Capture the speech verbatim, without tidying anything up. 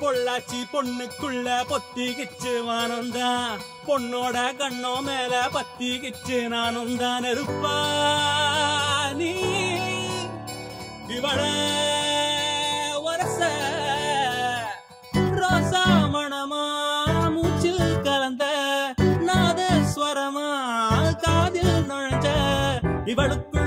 பொள்ளாச்சி பொண்ணுக்குள்ள பொத்திக்கிச்சு வானந்தான் பொண்ணோட கண்ணோ மேல பத்திக்கிச்சு நானும் தான் இருப்பா நீ இவள வரச ரோசா மணமா மூச்சில் கலந்த நாதஸ்வரமா காதில் நுழைஞ்ச இவளுக்கு